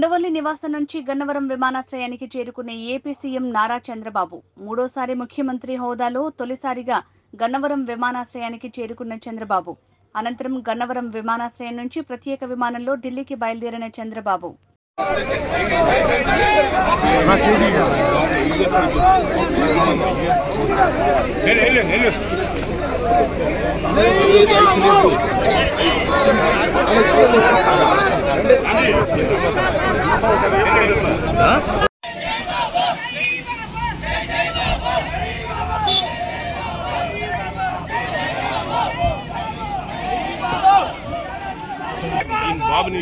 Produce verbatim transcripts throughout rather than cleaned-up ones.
ఉండవల్లి నివాసం నుంచి గన్నవరం విమానాశ్రయానికి చేరుకునే ఏపీ సీఎం నారా చంద్రబాబు మూడోసారి ముఖ్యమంత్రి హోదాలో తొలిసారిగా గన్నవరం విమానాశ్రయానికి చేరుకున్న చంద్రబాబు అనంతరం గన్నవరం విమానాశ్రయం నుంచి ప్రత్యేక విమానంలో ఢిల్లీకి బయలుదేరిన చంద్రబాబు బాబుని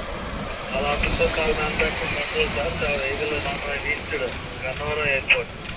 Alarm is so called manufacturing control just our regular non-registered Gannavaram Airport.